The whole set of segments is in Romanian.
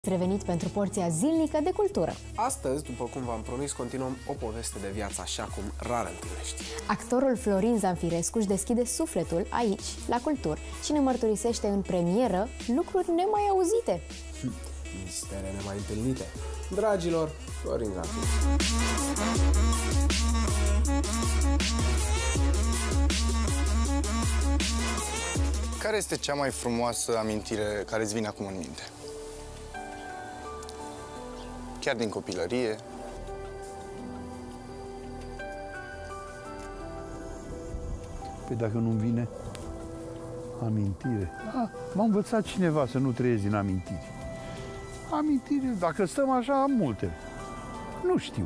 Revenit pentru porția zilnică de cultură. Astăzi, după cum v-am promis, continuăm o poveste de viață așa cum rar întâlnești. Actorul Florin Zanfirescu își deschide sufletul aici, la Cultur, și ne mărturisește în premieră lucruri nemai auzite. Mistere nemai întâlnite. Dragilor, Florin Zanfirescu. Care este cea mai frumoasă amintire care îți vine acum în minte? Chiar din copilărie? Păi dacă nu-mi vine amintire... M-a învățat cineva să nu trăiesc din amintiri. Amintire, dacă stăm așa, am multe. Nu știu.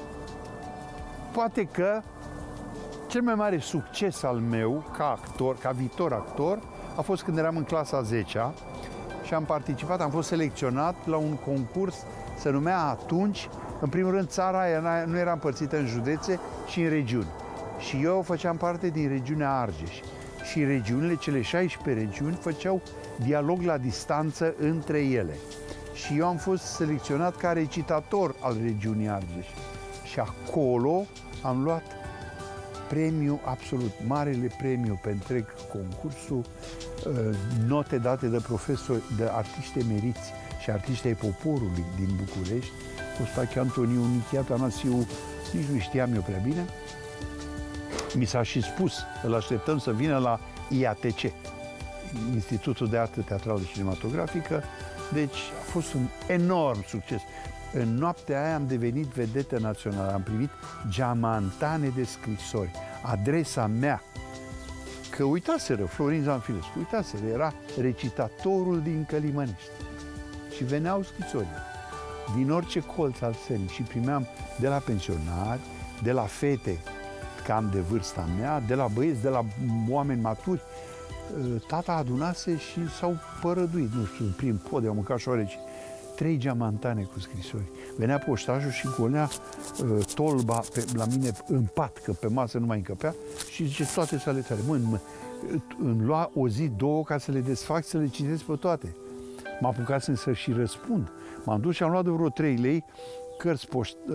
Poate că cel mai mare succes al meu ca actor, ca viitor actor, a fost când eram în clasa 10-a și am participat, am fost selecționat la un concurs, se numea atunci, în primul rând, țara aia nu era împărțită în județe și în regiuni. Și eu făceam parte din regiunea Argeș. Și regiunile, cele 16 regiuni, făceau dialog la distanță între ele. Și eu am fost selecționat ca recitator al regiunii Argeș. Și acolo am luat premiu absolut, marele premiu pe întreg concursul, note date de profesori, de artiști emeriți și artiști ai poporului din București, Costache Antoniu, Nichia Tanasiu, nici nu știam eu prea bine. Mi s-a și spus, îl așteptăm să vină la IATC, Institutul de Artă Teatrală și Cinematografică, deci a fost un enorm succes. În noaptea aia am devenit vedetă națională, am primit geamantane de scrisori, adresa mea, că uitaseră, Florin Zanfirescu, uitaseră, era recitatorul din Călimănești. Și veneau scrisori din orice colț al țării și primeam de la pensionari, de la fete cam de vârsta mea, de la băieți, de la oameni maturi. Tata adunase și s-au părăduit, nu știu, prin pod, au mâncat șoareci, 3 geamantane cu scrisori. Venea poștajul și golea tolba la mine în pat, că pe masă nu mai încăpea, și zice toate sale tale. Îmi lua o zi, două ca să le desfac, să le citesc pe toate. M-a apucat să și răspund. M-am dus și am luat de vreo 3 lei cărți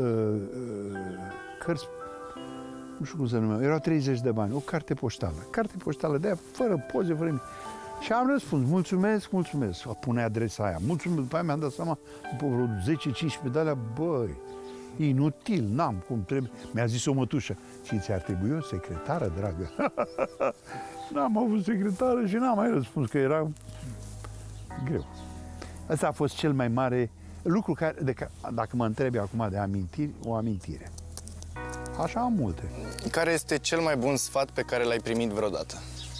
nu știu cum se numeau, erau 30 de bani, o carte poștală. Carte poștală de aia, fără poze, fără nimic. Și am răspuns, mulțumesc, mulțumesc. Pune adresa aia, mulțumesc. După aia mi-am dat seama, după vreo 10-15 de alea, băi, inutil, n-am cum trebuie. Mi-a zis o mătușă, și ți-ar trebui o secretară, dragă? N-am avut secretară și n-am mai răspuns, că era greu. Asta a fost cel mai mare lucru care, dacă mă întrebi acum de amintiri, o amintire. Așa am multe. Care este cel mai bun sfat pe care l-ai primit vreodată?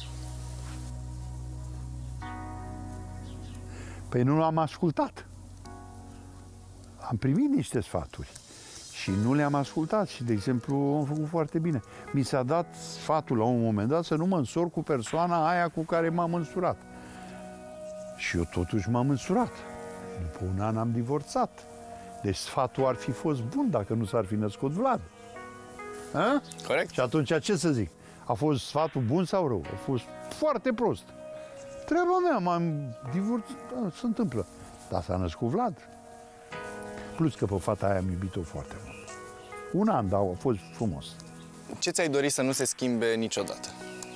Păi nu l-am ascultat. Am primit niște sfaturi și nu le-am ascultat și, de exemplu, am făcut foarte bine. Mi s-a dat sfatul la un moment dat să nu mă însor cu persoana aia cu care m-am însurat. Și eu totuși m-am însurat. După un an am divorțat. Deci sfatul ar fi fost bun dacă nu s-ar fi născut Vlad. A? Corect. Și atunci ce să zic? A fost sfatul bun sau rău? A fost foarte prost. Treaba mea, m-am divorțat, se întâmplă. Dar s-a născut Vlad. Plus că pe fata aia am iubit-o foarte mult. Un an, dar a fost frumos. Ce ți-ai dori să nu se schimbe niciodată?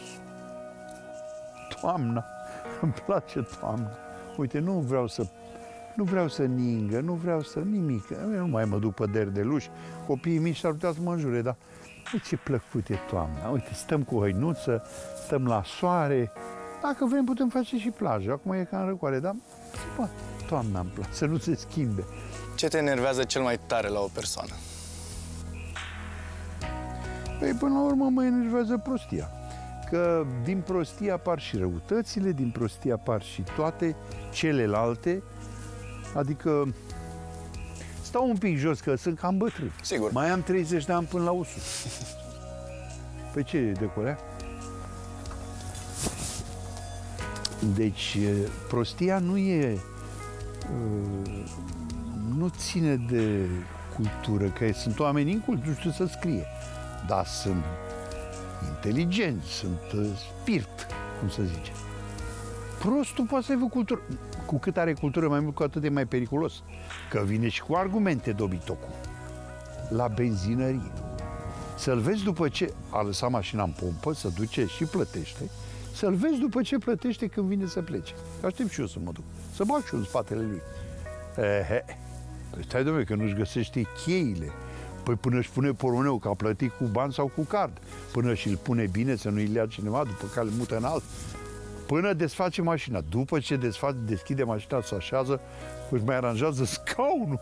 Toamna. Îmi place toamna. Uite, nu vreau să ningă, nu vreau să nimic. Eu nu mai mă duc pe derdeluși. Copiii mici s-ar putea să mă înjure, dar uite ce plăcut e toamna. Uite, stăm cu hăinuță, stăm la soare. Dacă vrem, putem face și plajă. Acum e ca în răcoare, dar toamna îmi place, să nu se schimbe. Ce te enervează cel mai tare la o persoană? Păi, până la urmă, mă enervează prostia. Că din prostie apar și răutățile, din prostie apar și toate celelalte. Adică stau un pic jos, că sunt cam bătrân. Sigur. Mai am 30 de ani până la 100. Păi ce e de colea? Deci, prostia nu ține de cultură, că sunt oameni inculți, nu știu să scrie, dar sunt inteligenți, sunt spirit, cum să zice. Prostul poate să aibă cultură. cu cât are cultură mai mult, cu atât e mai periculos. Că vine și cu argumente dobitocul. La benzinărie. Să-l vezi după ce a lăsat mașina în pompă, să duce și plătește, să-l vezi după ce plătește când vine să plece. Aștept și eu să mă duc, să bag și eu în spatele lui. Păi stai, dom'le, că nu-și găsește cheile. Păi până își pune pormoneu, că a plătit cu bani sau cu card. Până și-l pune bine, să nu-i lea cineva, după care îl mută în alt. Până desface mașina. După ce deschide mașina, se așează, își mai aranjează scaunul.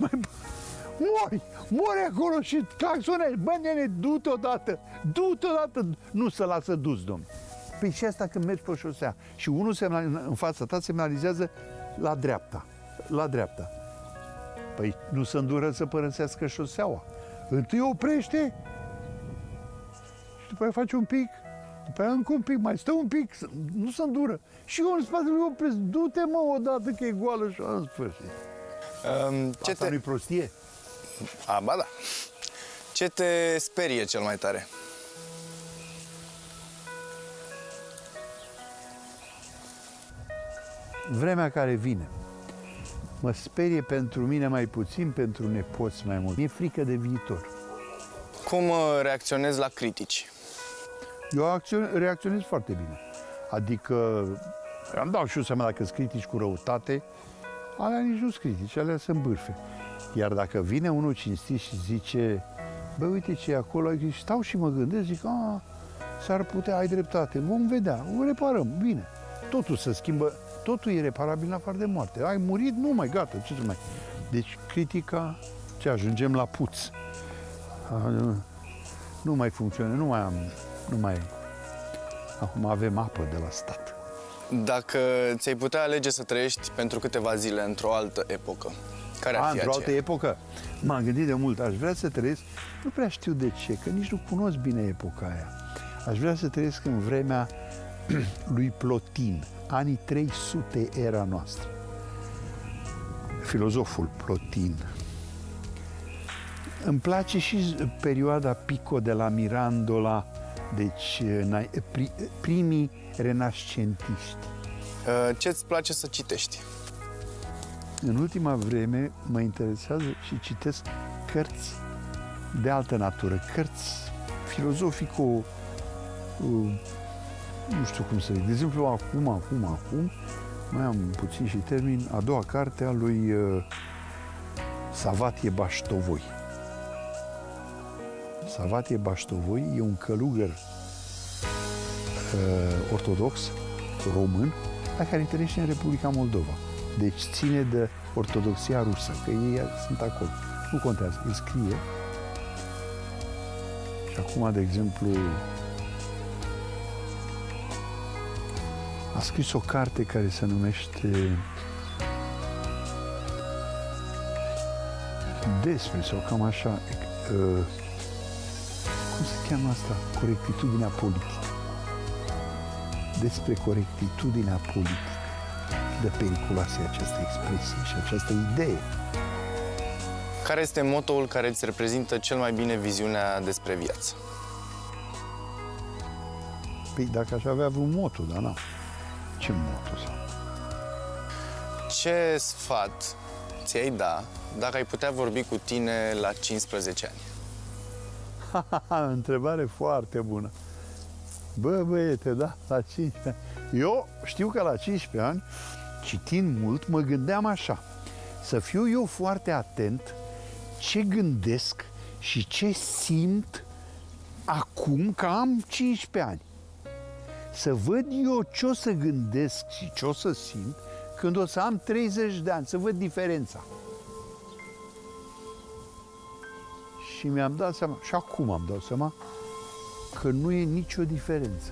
Mori acolo și claxonești. Bă, nene, du-te odată, du-te odată. Nu se lasă dus, domn. Păi și asta când mergi pe șosea și unul în fața ta semnalizează la dreapta. La dreapta. Păi nu se îndură să părăsească șoseaua. Întâi oprește și după aia face un pic, după aia încă un pic, mai stă un pic, nu se îndură. Și eu în spatele lui opresc, du-te mă odată că e goală și în sfârșit. Asta nu-i prostie? Ba da. Ce te sperie cel mai tare? Vremea care vine. Mă sperie pentru mine mai puțin, pentru nepoți mai mult. Mi-e frică de viitor. Cum reacționezi la critici? Eu reacționez foarte bine. Adică, îmi dau și eu seama dacă sunt critici cu răutate, alea nici nu sunt critici, alea sunt bârfe. Iar dacă vine unul cinstit și zice, bă, uite ce e acolo, stau și mă gândesc, zic, s-ar putea, ai dreptate, vom vedea, o reparăm, bine. Totul se schimbă, totul e reparabil în afară de moarte. Ai murit, nu mai, gata, ce să mai... Deci critica, ce ajungem la puț. Nu mai funcționează, nu mai... Acum avem apă de la stat. Dacă ți-ai putea alege să trăiești pentru câteva zile într-o altă epocă, care ar fi într-o altă aceea? epocă? M-am gândit de mult, aș vrea să trăiesc, nu prea știu de ce, că nici nu cunosc bine epoca aia. Aș vrea să trăiesc în vremea lui Plotin, anii 300 era noastră. Filozoful Plotin. Îmi place și perioada Pico de la Mirandola, deci primii renascentiști. Ce-ți place să citești? În ultima vreme mă interesează și citesc cărți de altă natură, cărți filozofico, nu știu cum să zic. De exemplu, acum, mai am puțin și termin, a doua carte a lui Savatie Baștovoi. Savatie Baștovoi e un călugăr ortodox, român, dar care trăiește în Republica Moldova. Deci ține de ortodoxia rusă, că ei sunt acolo. Nu contează, îl scrie. Și acum, de exemplu, a scris o carte care se numește despre, sau cam așa, cum se cheamă asta? Corectitudinea politică. Despre corectitudinea politică. De periculoasă e această expresie și această idee. Care este motoul care îți reprezintă cel mai bine viziunea despre viață? Păi dacă aș avea vreun moto, dar n-am. Ce moto sau? Ce sfat ți-ai da dacă ai putea vorbi cu tine la 15 ani? Întrebare foarte bună. Bă, băiete, da, la 15 ani. Eu știu că la 15 ani, citind mult, mă gândeam așa. Să fiu eu foarte atent ce gândesc și ce simt acum că am 15 ani. Să văd eu ce o să gândesc și ce o să simt când o să am 30 de ani, să văd diferența. Și mi-am dat seama, și acum am dat seama, că nu e nicio diferență.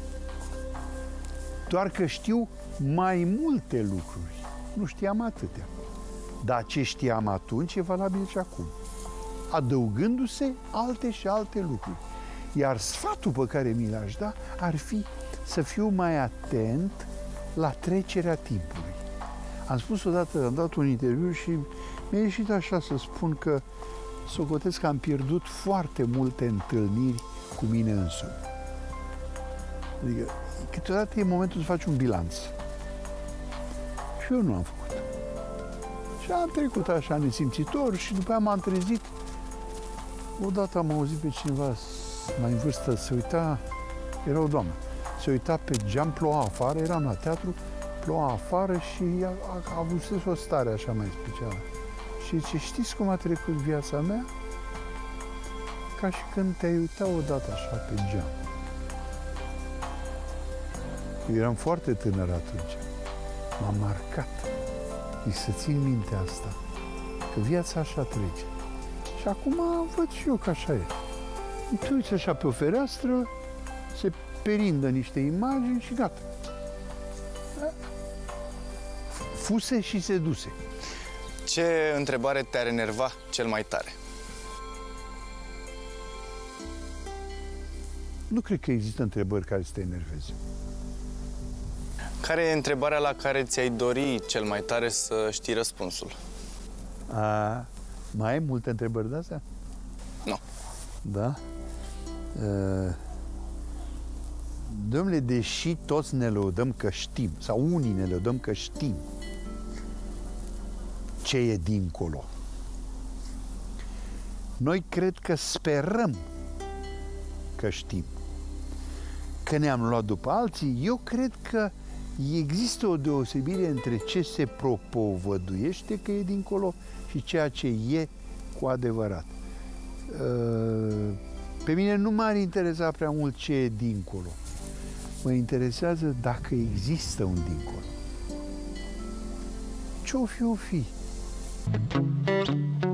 Doar că știu mai multe lucruri. Nu știam atâtea. Dar ce știam atunci e valabil și acum. Adăugându-se alte și alte lucruri. Iar sfatul pe care mi l-aș da ar fi să fiu mai atent la trecerea timpului. Am spus odată, am dat un interviu și mi-a ieșit așa să spun că socotesc că am pierdut foarte multe întâlniri cu mine însumi. Adică, câteodată e momentul să faci un bilanț. Și Și eu nu am făcut. Și am trecut așa nesimțitor și după aia m-am trezit. Odată am auzit pe cineva mai în vârstă se uita, era o doamnă, se uita pe geam, ploua afară, eram la teatru, ploua afară și a avut o stare așa mai specială. Și zice, știți cum a trecut viața mea? Ca și când te-ai uitat odată așa pe geam. Eu eram foarte tânăr atunci. M-a marcat. Și să țin minte asta, că viața așa trece. Și acum văd și eu că așa e. Te uiți așa pe o fereastră, se perindă niște imagini și gata. Fuse și se duse. Ce întrebare te-ar enerva cel mai tare? Nu cred că există întrebări care să te enerveze. Care e întrebarea la care ți-ai dori cel mai tare să știi răspunsul? Mai ai multe întrebări de astea? Nu. Da? Dom'le, deși toți ne lăudăm că știm, sau unii ne lăudăm că știm ce e dincolo, noi cred că sperăm că știm. Că ne-am luat după alții, eu cred că există o deosebire între ce se propovăduiește că e dincolo și ceea ce e cu adevărat. Pe mine nu m-ar interesa prea mult ce e dincolo. Mă interesează dacă există un dincolo. Ce-o fi, o fi.